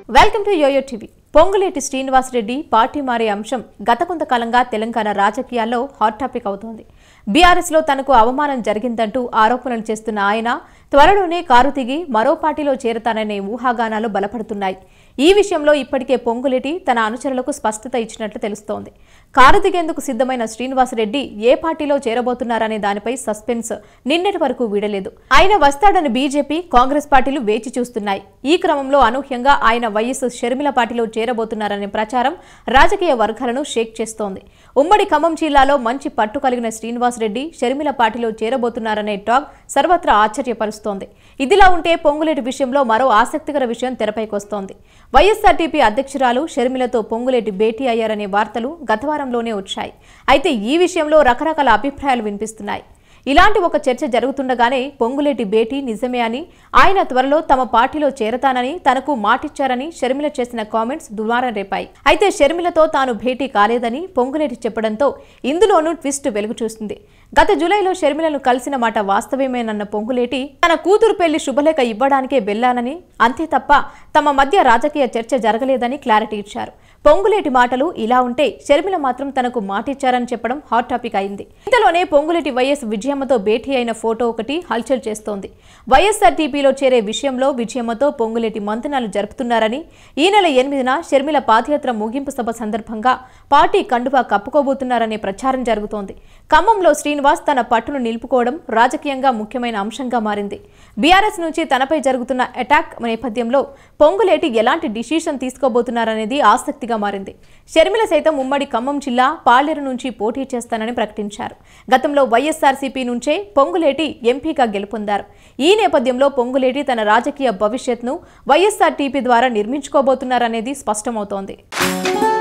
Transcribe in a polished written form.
Welcome to YoYo TV. Ponguleti Srinivas Reddy party మారే అంశం గత కొంతకాలంగా తెలంగాణ రాజకీయాల్లో హాట్ టాపిక్ అవుతోంది. బీఆర్ఎస్ లో తనకు అవమానం జరిగిందంటూ ఆరోపణలు చేస్తున్న ఆయన త్వరలోనే కారు దిగి మరో పార్టీలో చేరతాననే ఊహాగానాలు బలపడుతున్నాయి. ఈ విషయంలో ఇప్పటికే పొంగులేటి తన అనుచరులకు స్పష్టత ఇచ్చినట్లు తెలుస్తోంది. కారు దిగేందుకు సిద్ధమైన శ్రీనివాస్ రెడ్డి ఏ పార్టీలో చేరబోతున్నారనే దానిపై సస్పెన్స్ నిన్నటి వరకు వీడలేదు. ఆయన వస్తాడని బీజేపీ, కాంగ్రెస్ పార్టీలు వేచి చూస్తున్నాయి. ఈ క్రమంలో అనూహ్యంగా ఆయన వైఎస్ షర్మిల పార్టీలో చేరబోతున్నారనే ప్రచారం రాజకీయ వర్గాలను షేక్ చేస్తోంది. ఉమ్మడి ఖమ్మం జిల్లాలో మంచి పట్టు కలిగిన శ్రీనివాస్ రెడ్డి షర్మిల పార్టీలో చేరబోతున్నారనే టాక్ సర్వత్రా ఆశ్చర్యపరుస్తోంది. ఇదిలా ఉంటే పొంగులేటి విషయంలో మరో ఆసక్తికర విషయం తెరపైకొస్తోంది. వైఎస్ఆర్టీపీ అధ్యక్షురాలు షర్మిలతో పొంగులేటి భేటీ అయ్యారనే వార్తలు గత వారంలోనే వచ్చాయి. అయితే ఈ విషయంలో రకరకాల అభిప్రాయాలు వినిపిస్తున్నాయి. ఇలాంటి ఒక చర్చ జరుగుతుండగానే పొంగులేటి భేటీ నిజమే అని, ఆయన త్వరలో తమ పార్టీలో చేరతానని తనకు మాటిచ్చారని షర్మిల చేసిన కామెంట్స్ దుమారం రేపాయి. అయితే షర్మిలతో తాను భేటీ కాలేదని పొంగులేటి చెప్పడంతో ఇందులోనూ ట్విస్ట్ వెలుగు చూస్తుంది. గత జూలైలో షర్మిలను కలిసిన మాట వాస్తవమేనన్న పొంగులేటి తన కూతురు పెళ్లి శుభలేఖ ఇవ్వడానికే వెళ్లానని, అంతే తప్ప తమ మధ్య రాజకీయ చర్చ జరగలేదని క్లారిటీ ఇచ్చారు. పొంగులేటి మాటలు ఇలా ఉంటే షర్మిల మాత్రం తనకు మాటిచ్చారని చెప్పడం హాట్ టాపిక్ అయింది. ఇంతలోనే పొంగులేటి వైఎస్ విజయమ్మతో భేటీ అయిన ఫోటో ఒకటి హల్చల్ చేస్తోంది. వైఎస్ఆర్టీపీలో చేరే విషయంలో విజయమ్మతో పొంగులేటి మంతనాలు జరుపుతున్నారని, ఈ నెల 8న షర్మిల పాదయాత్ర ముగింపు సభ సందర్భంగా పార్టీ కండువా కప్పుకోబోతున్నారనే ప్రచారం జరుగుతోంది. ఖమ్మంలో శ్రీనివాస్ తన పట్టును నిలుపుకోవడం రాజకీయంగా ముఖ్యమైన అంశంగా మారింది. బీఆర్ఎస్ నుంచి తనపై జరుగుతున్న అటాక్ నేపథ్యంలో పొంగులేటి ఎలాంటి డిసిషన్ తీసుకోబోతున్నారనేది ఆసక్తిగా మారింది. షర్మిల సైతం ఉమ్మడి ఖమ్మం జిల్లా పాలేరు నుంచి పోటీ చేస్తానని ప్రకటించారు. గతంలో వైఎస్ఆర్సీపీ నుంచే పొంగులేటి ఎంపీగా గెలుపొందారు. ఈ నేపథ్యంలో పొంగులేటి తన రాజకీయ భవిష్యత్ను వైఎస్ఆర్టీపీ ద్వారా నిర్మించుకోబోతున్నారనేది స్పష్టమవుతోంది.